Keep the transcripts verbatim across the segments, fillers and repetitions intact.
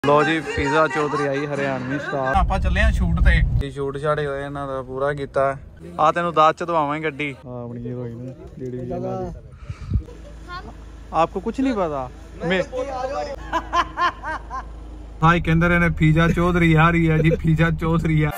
लो जी पिज़्ज़ा चौधरी आई हरियाणवी स्टार। आप चले शूट ते शूट छाड़े होए इन्हां दा पूरा कीता। आ तेनू दाद च दवावांगे गड्डी अपनी हीरोइन जेडी। आपको कुछ नहीं पता मैं भाई कहंदे ने पिज़्ज़ा चौधरी आ रही है जी, पिज़्ज़ा चौधरी है।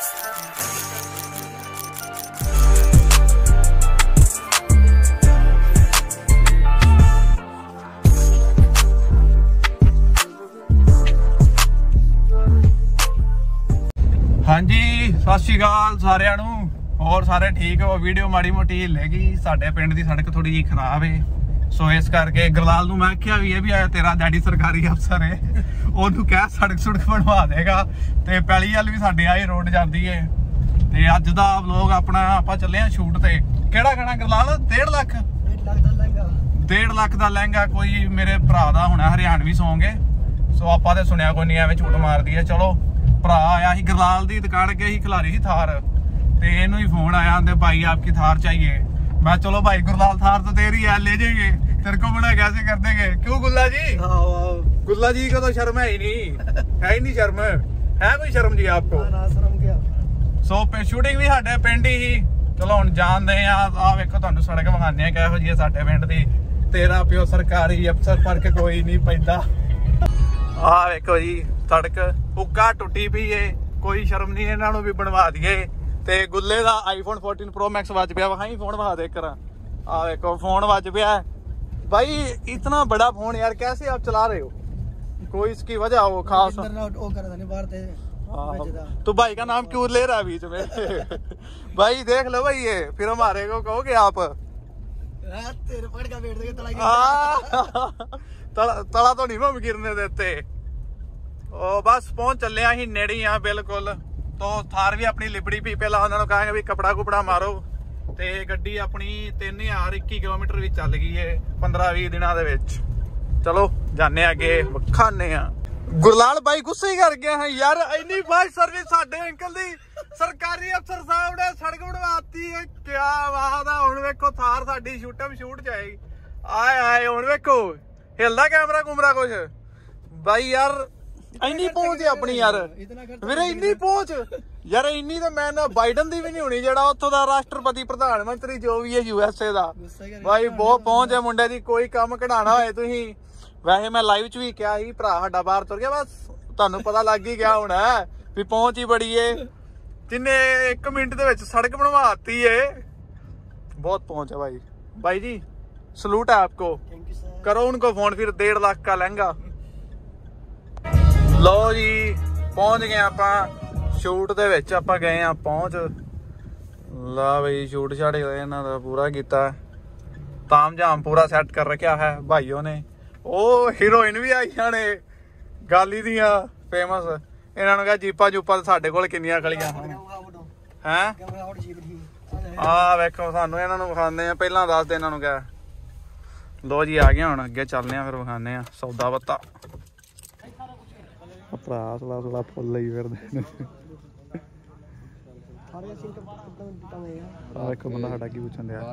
हाँ जी सत श्री अकाल सारिਆਂ ਨੂੰ। और सारे ठीक हो? वीडियो माड़ी मोटी हिलेगी। साडे पिंड दी सड़क थोड़ी जी खराब है, सो इस करके गरलाल नूं मैं आख्या भी भी आया तेरा डैडी सरकारी अफसर है, ओनू कह सड़क सुड़क बनवा देगा। ते पैली वाल भी साडे आई रोड जाती है। ते अज दा व्लॉग अपना आपां चले आ शूट ते। केड़ा गाना गरलाल? डेढ़ लाख डेढ़ लाख दा लहंगा कोई मेरे भरा दा होना हरियाणवी सॉन्ग है। सो आपां ते सुनिया कोई नहीं, एवें झूठ मार दी है। चलो भरा आया ही गरलाल दी दुकान अगे ही खिलारी ही थार, ते इनू ही फोन आया आंदे भाई आपकी थार चाहिए। मैं चलो भाई गुरलाल थार तो तेरी है, ले जाएंगे। तेरे को बड़ा कैसे कर देंगे? क्यों गुल्ला जी? गुल्ला जी को तो शर्म है ही नहीं, है ही नहीं शर्म। है कोई शर्म जी आपको? ना शर्म क्या। सो पे शूटिंग भी साडे पिंड ही। चलो हुण जानदे आ। आ वेखो तुहानू सड़क विखाने किहो जी साडे पिंड दी। तेरा प्यो सरकारी अफसर फर्क कोई नहीं पैंदा। आ वेखो जी सड़क हुक्का टुटी पई है, कोई शर्म नहीं इन्हां नूं भी बनवा दिए। ते गुल्ले दा आईफोन फोर्टीन प्रो मैक्स वज पिया। वहां फोन वहा दे कर। आ देखो फोन वज पिया भाई, इतना बड़ा फोन यार कैसे आप चला रहे हो? कोई इसकी वजह हो खास? तो भाई का नाम क्यों ले रहा है बीच में? भाई देख लो भाई, ये फिर हमारे को कहोगे आप तेरे पड़ का बैठ के तला तला तो नहीं हम गिरने देते। ओ बस पहुंच चले ही नेड़ी आ बिल्कुल। तो थार भी अपनी लिबड़ी पी पहला उन्होंने कहा भी कपड़ा कुपड़ा मारो। ते गड्डी अपनी तीन हजार इक्की किलोमीटर भी चल गई है पंद्रह भी दिनों दे विच। चलो जाने अगे खाने आ। गुरलाल भाई गुस्से ही कर गया है यार, इन्नी बस सर्विस साडे अंकल दी सरकारी अफसर साहब ने सड़क बनवाती है। क्या बात है। हुण वेखो थार साडी शूटम शूट जाएगी। आए आए हुण वेखो हिलदा कैमरा कुमरा कुछ भाई यार। इन्नी पहुंच है अपनी यार मेरे, इन्नी पहुंच यार। इन्नी तो मैं ना बाइडन दी भी नहीं होनी जेड़ा उत्थों दा राष्ट्रपति प्रधानमंत्री जो भी है यूएसए दा। भाई बहुत पहुंच है मुंडे दी। कोई काम कढाना होए तुसीं, वैसे मैं लाइव च भी क्या ही भरा साडा बाहर तुर गया, बस तुहानू पता लग ही गया होना भी पहुंच ही बड़ी है। जिन्ने एक मिनट दे विच सड़क बनवाती है। बहुत पहुंच है भाई। भाई जी सलूट है आपको, करो उनको फोन फिर। डेढ़ लाख का लहंगा। लो जी पहुंच गए आप शूट दे विच। आपां गए आ पहुंच। ला भाई शूट छाड़े होए इन्हां दा पूरा कीता। ताम जाम पूरा सैट कर रखा है भाइयों ने। ओ हीरोइन भी आई ने गाली दियां फेमस। इन्हां नूं कहा जीपा जूपा साडे कोल किन्नियां खड़ियां हैं। आ वेखो सानू इन्हां नूं विखांदे आ। पहलां दस दे इन्हां नूं कहा। लो जी आ गया हुण अगे चलने आ फिर विखाने आ सौदा पत्ता। भरा थोड़ा थोड़ा फुल ही फिरदे ने। देखो बंदा साडा की पुछन दिया।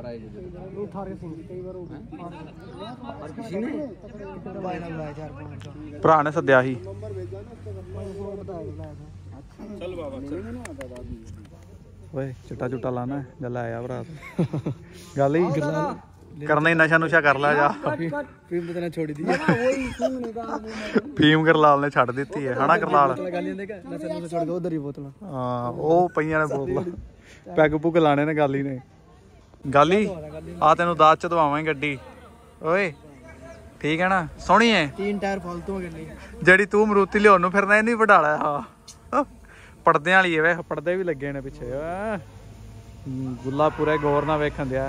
भरा ने सद्या ही। ओए चिट्टा चुट्टा लाना है जल आया भरा। गल ही करना ही नशा नुशा कर ला जा। छोड़ी दी फीम गरलाल ने छड़ दी है हना गरलाल। हाँ वो पईयां ने बोतल पैग पुग लाने ने गाली ने। गाली आ तेनू दाद च दवावांगे गड्डी। ओए ठीक है ना, सोहनी है। तीन टायर फालतू जेड़ी तू मरूती लियाउण नूं फिरना इहनूं वडाला। हाँ पड़दे वाली है वे, पड़दे भी लगे ने पिछे। गुल्ला पूरा गौर नाल वेखण दिया।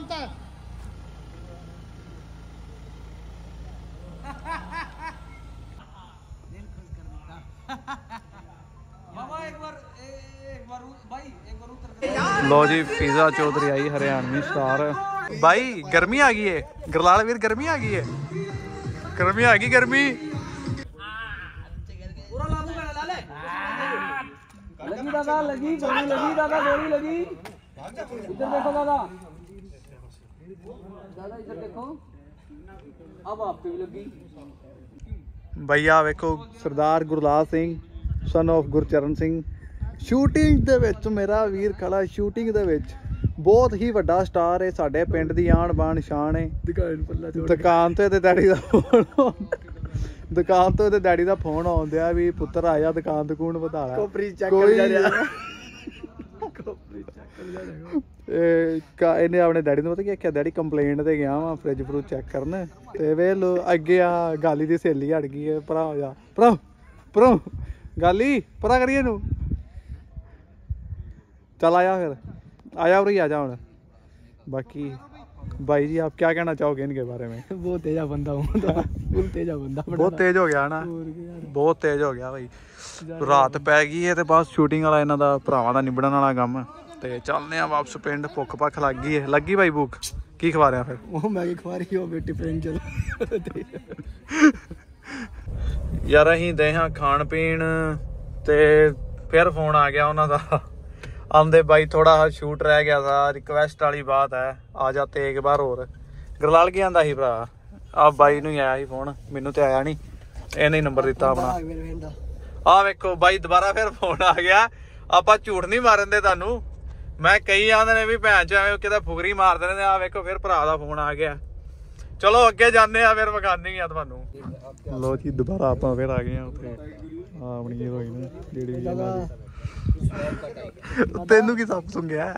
लो जी पिज़्ज़ा चौधरी आई हरियाणवी स्टार। भाई गर्मी आ गई है गरलाल वीर, गर्मी आ गई है। गर्मी आ गई गर्मी। लगी दादा लगी गोली लगी दादा गोली लगी। इधर देखो दादा, दादा इधर देखो। अब आप पे भी लगी। ਭਈਆ ਵੇਖੋ Sardar Gurlal Singh son of Gurcharan Singh shooting ਦੇ ਵਿੱਚ ਮੇਰਾ ਵੀਰ ਖੜਾ ਸ਼ੂਟਿੰਗ ਦੇ ਵਿੱਚ ਬਹੁਤ ਹੀ ਵੱਡਾ ਸਟਾਰ ਹੈ ਸਾਡੇ ਪਿੰਡ ਦੀ ਆਣ ਬਾਣ ਸ਼ਾਨ ਹੈ ਦੁਕਾਨ ਤੇ ਤੇ ਡੈਡੀ ਦਾ ਫੋਨ ਦੁਕਾਨ ਤੋਂ ਤੇ ਡੈਡੀ ਦਾ ਫੋਨ ਆਉਂਦਿਆ ਵੀ ਪੁੱਤਰ ਆਇਆ ਦੁਕਾਨ ਦੁਕਾਨ ਵਧਾ ਲੈ ਕੋਪਰੀ ਚੈੱਕ ਕਰ ਜਾ ਰਿਹਾ ਕੋਪਰੀ ਚੈੱਕ ਕਰ ਜਾ ਰਿਹਾ ਇਹ ਇਹਨੇ ਆਪਣੇ ਡੈਡੀ ਨੂੰ ਪਤਾ ਕੀ ਆਖਿਆ ਡੈਡੀ ਕੰਪਲੇਂਟ ਤੇ ਗਿਆ ਵਾ ਫ੍ਰਿਜ ਫਰੂ ਚੈੱਕ ਕਰਨ ਤੇ ਵੇ ਲੋ ਅੱਗੇ ਆ ਗਾਲੀ ਦੀ ਸਹੇਲੀ ਹਟ ਗਈ ਹੈ ਭਰਾ ਜਾ ਭਰਾ ਭਰਾ ਗਾਲੀ ਭਰਾ ਕਰੀਏ ਇਹਨੂੰ चल आया फिर आया और ही आ जा हूँ बाकी भाई जी आप क्या कहना चाहोगे इनके बारे में बहुत तेजा बंदा हूँ बहुत तेजा बंदा बहुत तेज हो गया ना बहुत तेज हो गया भाई रात पै गई है तो बस शूटिंग वाला इन्हों का भरावां दा निबड़न वाला काम ते चलने वापस पिंड भुख भख लग गई है लगी भाई भुख की खवा रहा फिर वो मैगी खवा रही हो बेटी फ्रेंड चल यार असीं दे हां खाण पीण ते फिर फोन आ गया उन्हों का आंदे भाई थोड़ा शूट रह गया था रिक्वेस्ट वाली बात है आ जाते एक बार और गरलाल की आंदा ही भरा आ बाई नूं ही आया ही फोन मैनू तो आया नहीं इन्हें नंबर दिता अपना आ वेखो भाई दोबारा फिर फोन आ गया आप झूठ नहीं मारन दे तुहानू मैं कई आंदे ने भी भैन च किते फुगरी मार देने आ वेखो फिर भरा दा फोन आ गया चलो अगे जाने आ फिर विखाने आ तुहानू लो जी दोबारा आप फिर आ गए उत्थे अपनी हीरोइन जेहड़ी तेनू की सब सुन गया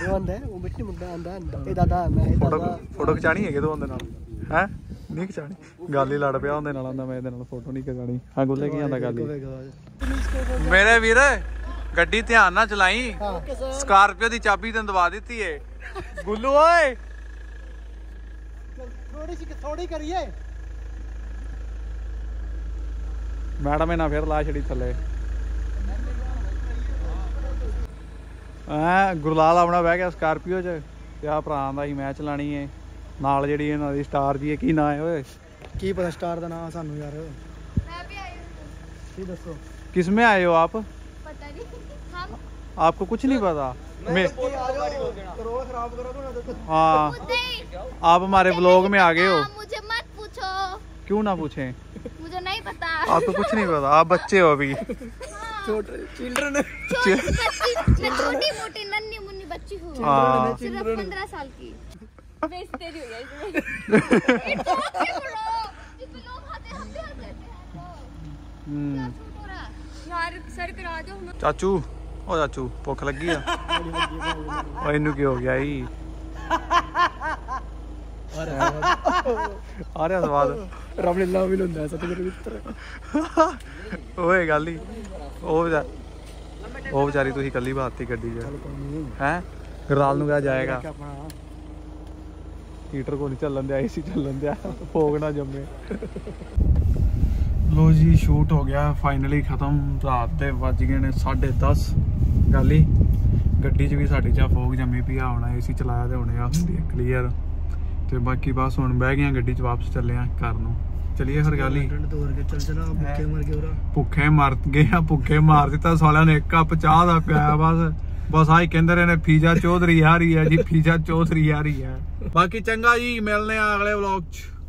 फोटो खिचानी है तू नाल है नहीं खिचानी गल ही लड़ पिया उहदे नाल आंदा मैं इहदे नाल फोटो नहीं खिचानी हां गुल्ले की आंदा गल मेरे वीर गड्डी ध्यान ना चलाई स्कार्पियो दी चाबी तैनूं दवा दित्ती है गुल्लू ओए थोड़ी सी थोड़ी करिए मैडम इन्हां फिर ला छड़ी थल्ले गुरलाल अपना बह गया स्कार्पियो च ते आ भरा दा ही मैं चलानी है नाल जेहड़ी इन्हां दी स्टार जी है की नाम है ओए की पता स्टार दा नाम सानू यार मैं भी आई हूं की दसो किस में आए हो आप पता नहीं हम आपको कुछ नहीं पता मैं करोड़ खराब करो तू हां आप हमारे व्लॉग में आ गए हो मुझे मत पूछो क्यों ना पूछें मुझे नहीं पता आपको कुछ नहीं पता आप बच्चे हो अभी छोटे चिल्ड्रन छोटी मोटी नन्ही मुन्नी बच्ची हूँ सिर्फ पंद्रह साल की बेइज्जती हो गई इसमें इतना क्यों बोलो इसमें लोग आते हम भी आते हैं यार सर करा दो चाचू ओ चाचू भुख लगी आ ओ इनू की हो गया ही आ रहा स्वाद रामलीला भी लुंदा सतगुरु मित्र ओए गल ही ਉਹ ਉਹ ਵਿਚਾਰੀ ਤੁਸੀਂ ਕੱਲੀ ਬਾਤੀ ਗੱਡੀ 'ਚ ਹੈ ਗਰਲਾਲ ਨੂੰ ਕਿਹਾ ਜਾਏਗਾ ਹੀਟਰ ਕੋ ਨਹੀਂ ਚੱਲਣ ਦਿਆ ਏਸੀ ਚੱਲਣ ਦਿਆ ਫੋਗ ਨਾ ਜੰਮੇ ਲੋ ਜੀ ਸ਼ੂਟ ਹੋ ਗਿਆ ਫਾਈਨਲੀ ਖਤਮ ਰਾਤ ਦੇ ਵੱਜ ਗਏ ਨੇ ਸਾਢੇ ਦਸ ਗੱਲ ਹੀ ਗੱਡੀ 'ਚ ਵੀ ਸਾਡੀ ਚਾ ਫੋਗ ਜੰਮੀ ਪਈ ਆ ਹੁਣ ਏਸੀ ਚਲਾਇਆ ਤੇ ਹੁਣੇ ਆ ਹੁੰਦੀ ਹੈ ਕਲੀਅਰ ਤੇ ਬਾਕੀ ਬਸ ਹੁਣ ਬਹਿ ਗਏ ਗੱਡੀ 'ਚ ਵਾਪਸ ਚੱਲੇ ਆ ਘਰ ਨੂੰ चलिए फिर गल ही भुखे मर गए भुखे मार दिता सालियां ने एक कप चाह दा पिया बस बस आई कहंदे रहे ने फीजा चौधरी आ रही है जी फीजा चौधरी आ रही है बाकी चंगा जी मिलने अगले व्लॉग च।